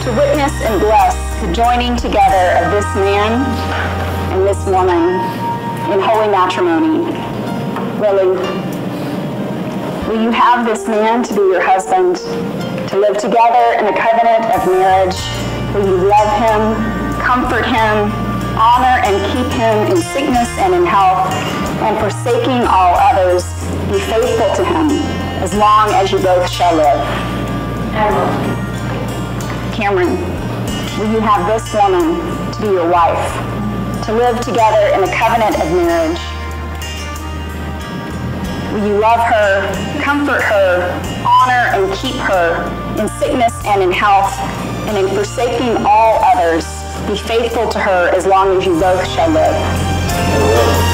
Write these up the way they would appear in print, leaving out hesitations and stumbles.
to witness and bless the joining together of this man and this woman in holy matrimony. Lily, will you have this man to be your husband, to live together in a covenant of marriage? Will you love him, comfort him, honor and keep him in sickness and in health, and forsaking all others, be faithful to him as long as you both shall live? I will. Cameron, will you have this woman to be your wife, to live together in a covenant of marriage? Will you love her, comfort her, honor and keep her in sickness and in health, and in forsaking all others, be faithful to her as long as you both shall live? I will.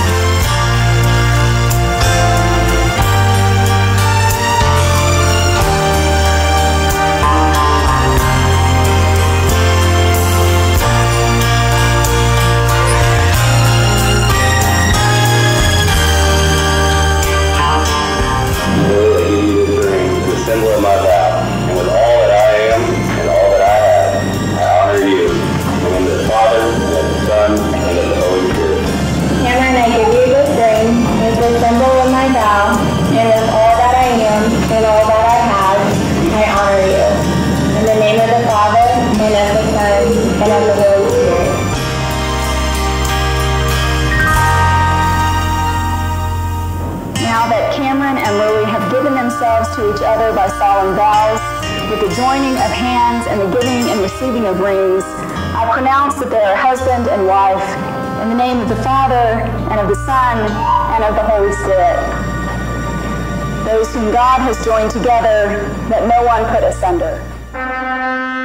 Symbol of my vow, and with all that I am and all that I have, I honor you, in the name of the Father, and of the Son, and of the Holy Spirit. Cameron, I give you this ring as the symbol of my vow, and with all that I am and all that I have, I honor you. In the name of the Father, and of the Son, and of the Holy Spirit. Now that Cameron and Lily have given themselves to each other by solemn vows, with the joining of hands and the giving and receiving of rings, I pronounce that they are husband and wife, in the name of the Father, and of the Son, and of the Holy Spirit. Those whom God has joined together, let no one put asunder.